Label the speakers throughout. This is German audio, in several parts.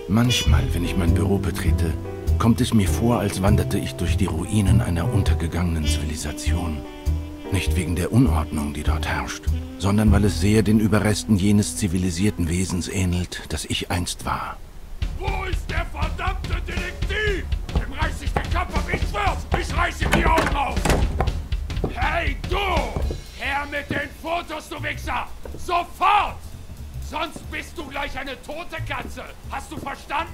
Speaker 1: Manchmal, wenn ich mein Büro betrete, kommt es mir vor, als wanderte ich durch die Ruinen einer untergegangenen Zivilisation. Nicht wegen der Unordnung, die dort herrscht, sondern weil es sehr den Überresten jenes zivilisierten Wesens ähnelt, das ich einst war.
Speaker 2: Wo ist der verdammte Detektiv? Dem reiß ich den Kopf ab, ich schwör's! Ich reiß ihm die Augen auf! Hey, du! Her mit den Fotos, du Wichser! Sofort! Sonst bist du gleich eine tote Katze! Hast du verstanden?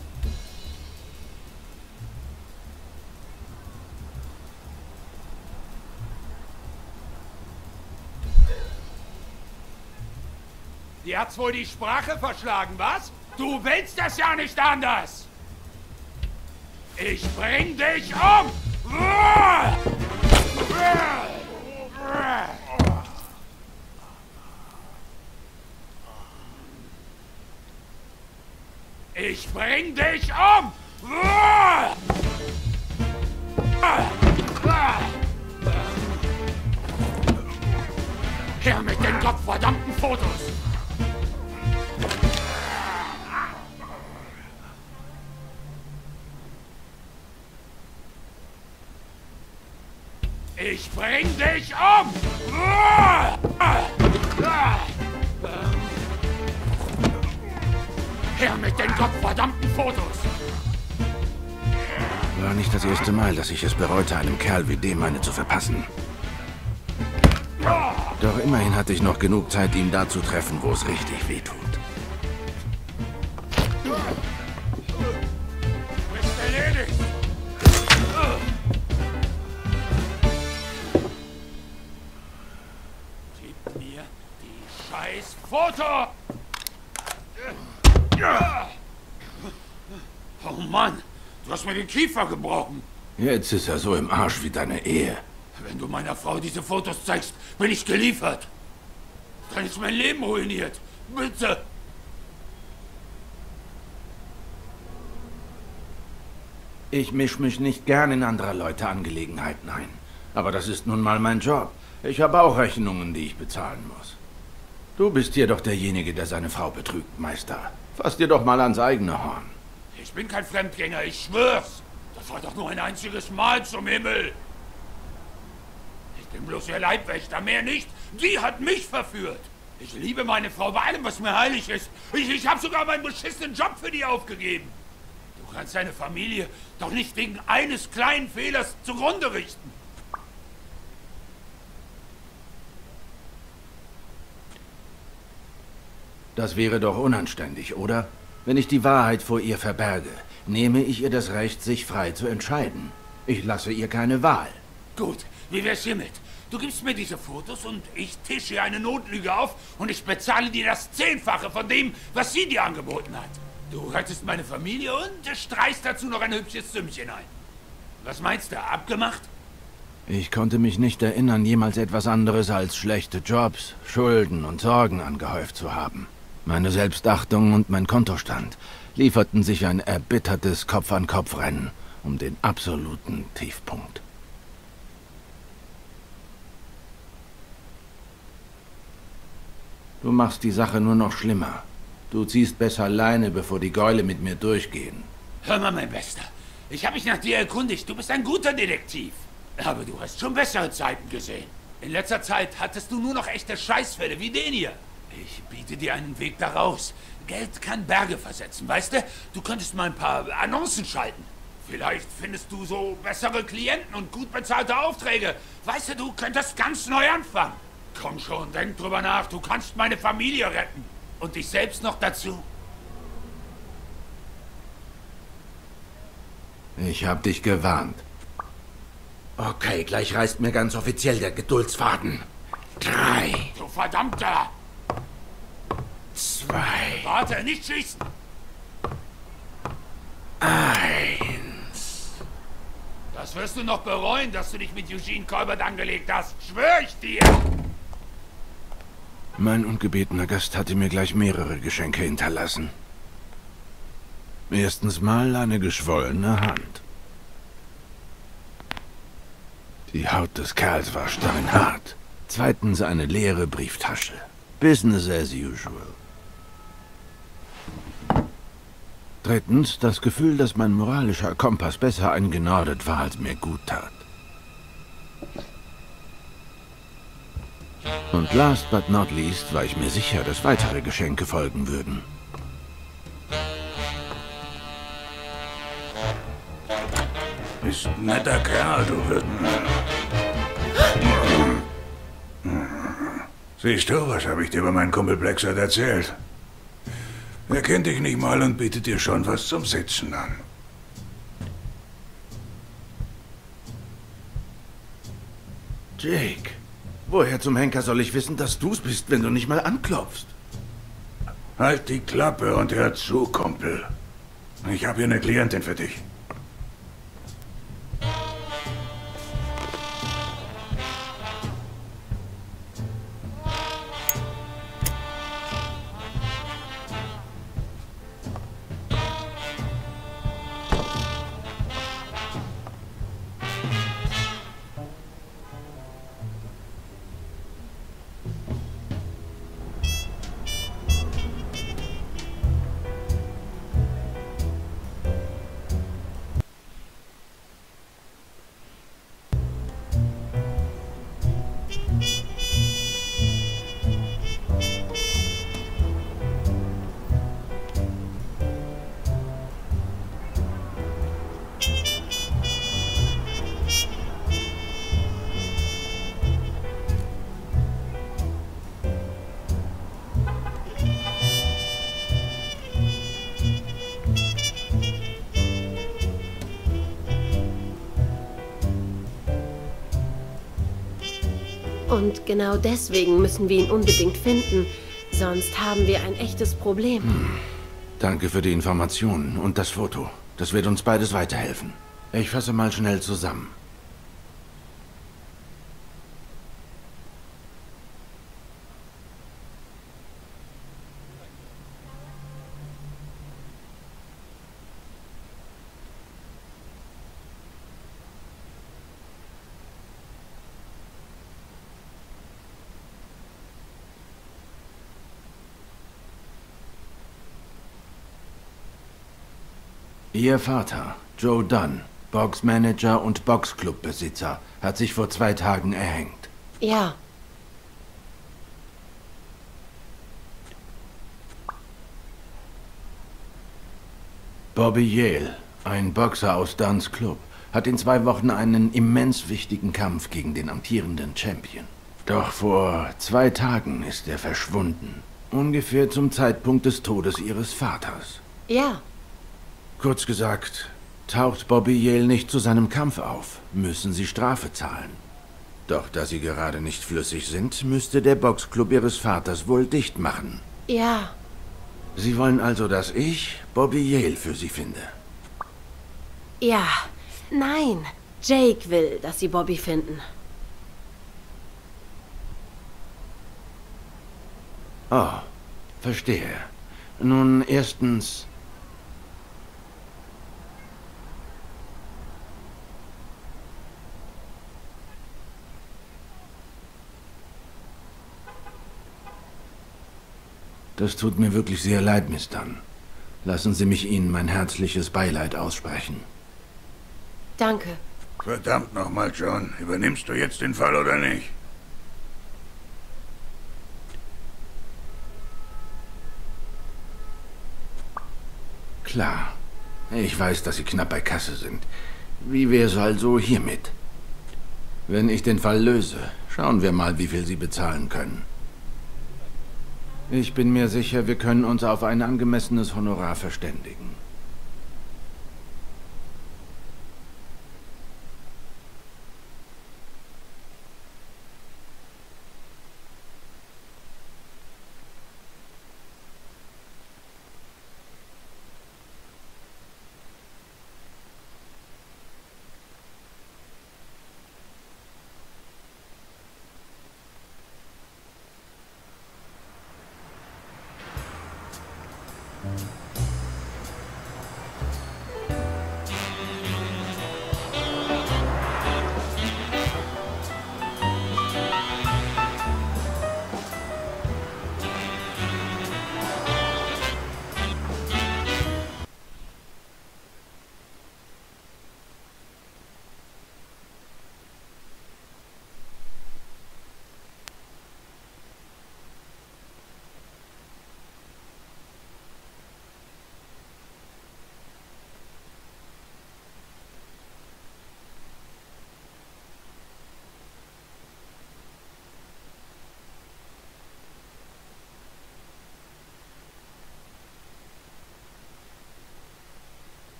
Speaker 2: Dir hat's wohl die Sprache verschlagen, was? Du willst es ja nicht anders! Ich bring dich um! Ich bring dich um! Her mit den gottverdammten Fotos! Ich bring dich um! Her mit den gottverdammten Fotos!
Speaker 1: War nicht das erste Mal, dass ich es bereute, einem Kerl wie dem eine zu verpassen. Doch immerhin hatte ich noch genug Zeit, ihn da zu treffen, wo es richtig wehtut.
Speaker 2: Bist erledigt! Gib mir die scheiß Foto! Oh Mann, du hast mir den Kiefer gebrochen.
Speaker 1: Jetzt ist er so im Arsch wie deine Ehe.
Speaker 2: Wenn du meiner Frau diese Fotos zeigst, bin ich geliefert. Dann ist mein Leben ruiniert. Bitte.
Speaker 1: Ich misch mich nicht gern in anderer Leute Angelegenheiten ein. Aber das ist nun mal mein Job. Ich habe auch Rechnungen, die ich bezahlen muss. Du bist hier doch derjenige, der seine Frau betrügt, Meister. Fass dir doch mal ans eigene Horn.
Speaker 2: Ich bin kein Fremdgänger, ich schwör's. Das war doch nur ein einziges Mal zum Himmel. Ich bin bloß ihr Leibwächter, mehr nicht. Die hat mich verführt. Ich liebe meine Frau bei allem, was mir heilig ist. Ich habe sogar meinen beschissenen Job für die aufgegeben. Du kannst deine Familie doch nicht wegen eines kleinen Fehlers zugrunde richten.
Speaker 1: Das wäre doch unanständig, oder? Wenn ich die Wahrheit vor ihr verberge, nehme ich ihr das Recht, sich frei zu entscheiden. Ich lasse ihr keine Wahl.
Speaker 2: Gut, wie wär's hiermit? Du gibst mir diese Fotos und ich tische ihr eine Notlüge auf und ich bezahle dir das 10-fache von dem, was sie dir angeboten hat. Du rettest meine Familie und streichst dazu noch ein hübsches Sümmchen ein. Was meinst du, abgemacht?
Speaker 1: Ich konnte mich nicht erinnern, jemals etwas anderes als schlechte Jobs, Schulden und Sorgen angehäuft zu haben. Meine Selbstachtung und mein Kontostand lieferten sich ein erbittertes Kopf-an-Kopf-Rennen um den absoluten Tiefpunkt. Du machst die Sache nur noch schlimmer. Du ziehst besser alleine, bevor die Gäule mit mir durchgehen.
Speaker 2: Hör mal, mein Bester. Ich habe mich nach dir erkundigt. Du bist ein guter Detektiv. Aber du hast schon bessere Zeiten gesehen. In letzter Zeit hattest du nur noch echte Scheißfälle wie den hier. Ich biete dir einen Weg da raus. Geld kann Berge versetzen, weißt du? Du könntest mal ein paar Annoncen schalten. Vielleicht findest du so bessere Klienten und gut bezahlte Aufträge. Weißt du könntest ganz neu anfangen. Komm schon, denk drüber nach. Du kannst meine Familie retten. Und dich selbst noch dazu.
Speaker 1: Ich hab dich gewarnt. Okay, gleich reißt mir ganz offiziell der Geduldsfaden. 3.
Speaker 2: Du Verdammter!
Speaker 1: 2.
Speaker 2: Warte, nicht schießen!
Speaker 1: 1.
Speaker 2: Das wirst du noch bereuen, dass du dich mit Eugene Colbert angelegt hast. Schwör ich dir!
Speaker 1: Mein ungebetener Gast hatte mir gleich mehrere Geschenke hinterlassen. Erstens mal eine geschwollene Hand. Die Haut des Kerls war steinhart. Zweitens eine leere Brieftasche. Business as usual. Drittens, das Gefühl, dass mein moralischer Kompass besser eingenordet war, als mir gut tat. Und last but not least war ich mir sicher, dass weitere Geschenke folgen würden.
Speaker 3: Bist ein netter Kerl, du Wirten. Siehst du, was habe ich dir über meinen Kumpel Blackside erzählt? Er kennt dich nicht mal und bietet dir schon was zum Sitzen an.
Speaker 1: Jake, woher zum Henker soll ich wissen, dass du's bist, wenn du nicht mal anklopfst?
Speaker 3: Halt die Klappe und hör zu, Kumpel. Ich habe hier eine Klientin für dich.
Speaker 4: Und genau deswegen müssen wir ihn unbedingt finden. Sonst haben wir ein echtes Problem.
Speaker 1: Danke für die Informationen und das Foto. Das wird uns beides weiterhelfen. Ich fasse mal schnell zusammen. Ihr Vater, Joe Dunn, Boxmanager und Boxclubbesitzer, hat sich vor 2 Tagen erhängt.
Speaker 4: Ja.
Speaker 1: Bobby Yale, ein Boxer aus Dunns Club, hat in 2 Wochen einen immens wichtigen Kampf gegen den amtierenden Champion. Doch vor 2 Tagen ist er verschwunden. Ungefähr zum Zeitpunkt des Todes ihres Vaters.
Speaker 4: Ja.
Speaker 1: Kurz gesagt, taucht Bobby Yale nicht zu seinem Kampf auf, müssen sie Strafe zahlen. Doch da sie gerade nicht flüssig sind, müsste der Boxclub ihres Vaters wohl dicht machen.
Speaker 4: Ja.
Speaker 1: Sie wollen also, dass ich Bobby Yale für sie finde.
Speaker 4: Ja. Nein. Jake will, dass sie Bobby finden.
Speaker 1: Oh, verstehe. Nun, erstens... Das tut mir wirklich sehr leid, Miss Dunn. Lassen Sie mich Ihnen mein herzliches Beileid aussprechen.
Speaker 4: Danke.
Speaker 3: Verdammt nochmal, John. Übernimmst du jetzt den Fall oder nicht?
Speaker 1: Klar. Ich weiß, dass Sie knapp bei Kasse sind. Wie wär's also hiermit? Wenn ich den Fall löse, schauen wir mal, wie viel Sie bezahlen können. Ich bin mir sicher, wir können uns auf ein angemessenes Honorar verständigen.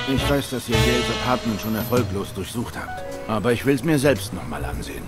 Speaker 1: Ich weiß, dass ihr Yales Apartment schon erfolglos durchsucht habt. Aber ich will es mir selbst nochmal ansehen.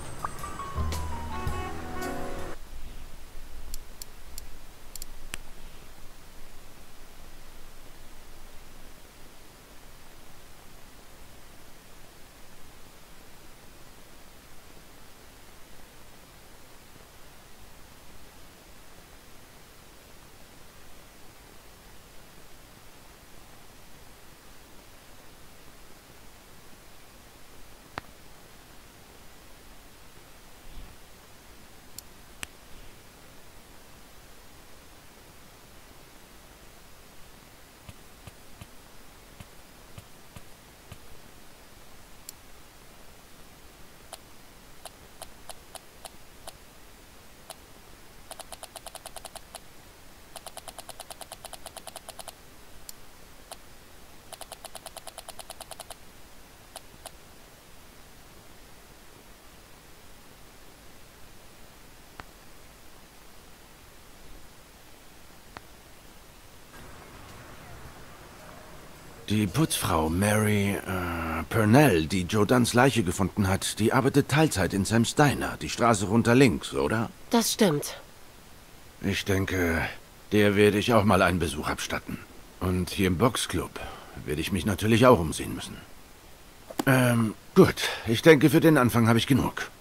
Speaker 1: Die Putzfrau Mary Purnell, die Joe Dunns Leiche gefunden hat, die arbeitet Teilzeit in Sam's Diner, die Straße runter links, oder?
Speaker 4: Das stimmt.
Speaker 1: Ich denke, der werde ich auch mal einen Besuch abstatten. Und hier im Boxclub werde ich mich natürlich auch umsehen müssen. Gut. Ich denke, für den Anfang habe ich genug.